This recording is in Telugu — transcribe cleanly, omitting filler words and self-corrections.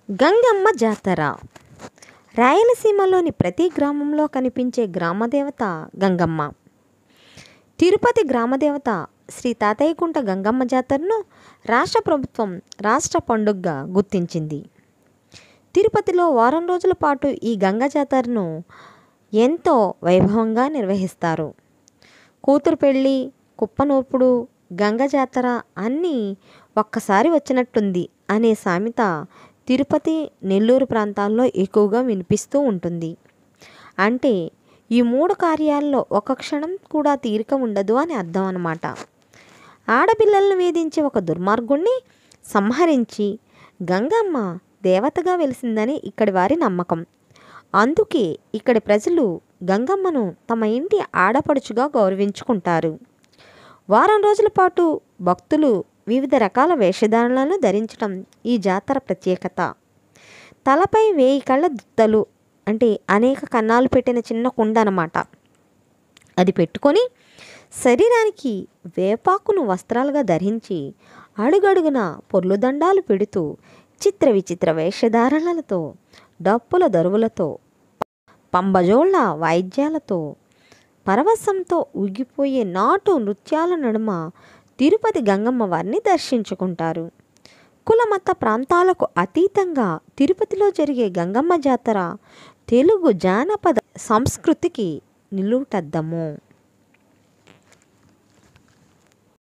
గంగమ్మ జాతర. రాయలసీమలోని ప్రతి గ్రామంలో కనిపించే గ్రామదేవత గంగమ్మ. తిరుపతి గ్రామదేవత శ్రీ తాతయ్యకుంట గంగమ్మ జాతరను రాష్ట్ర ప్రభుత్వం రాష్ట్ర పండుగగా గుర్తించింది. తిరుపతిలో వారం రోజుల పాటు ఈ గంగ జాతరను ఎంతో వైభవంగా నిర్వహిస్తారు. కూతురు పెళ్ళి, కుప్పనూర్పుడు, గంగ జాతర అన్నీ ఒక్కసారి వచ్చినట్టుంది అనే సామెత తిరుపతి, నెల్లూరు ప్రాంతాల్లో ఎక్కువగా వినిపిస్తూ ఉంటుంది. అంటే ఈ 3 కార్యాల్లో ఒక క్షణం కూడా తీరిక ఉండదు అని అర్థం అన్నమాట. ఆడపిల్లలను వేధించే ఒక దుర్మార్గుణ్ణి సంహరించి గంగమ్మ దేవతగా వెలిసిందని ఇక్కడి వారి నమ్మకం. అందుకే ఇక్కడి ప్రజలు గంగమ్మను తమ ఇంటి ఆడపడుచుగా గౌరవించుకుంటారు. వారం రోజుల పాటు భక్తులు వివిధ రకాల వేషధారణలను ధరించడం ఈ జాతర ప్రత్యేకత. తలపై 1000 కళ్ళ దుత్తలు, అంటే అనేక కన్నాలు పెట్టిన చిన్న కుండ అన్నమాట. అది పెట్టుకొని శరీరానికి వేపాకును వస్త్రాలుగా ధరించి అడుగడుగున పొర్లుదండాలు పెడుతూ చిత్ర విచిత్ర వేషధారణలతో, డప్పుల దరువులతో, పంబజోళ్ళ వాయిద్యాలతో, పరవశంతో ఊగిపోయే నాటు నృత్యాల నడుమ తిరుపతి గంగమ్మ వారిని దర్శించుకుంటారు. కులమత ప్రాంతాలకు అతీతంగా తిరుపతిలో జరిగే గంగమ్మ జాతర తెలుగు జానపద సంస్కృతికి నిలువుటద్దము.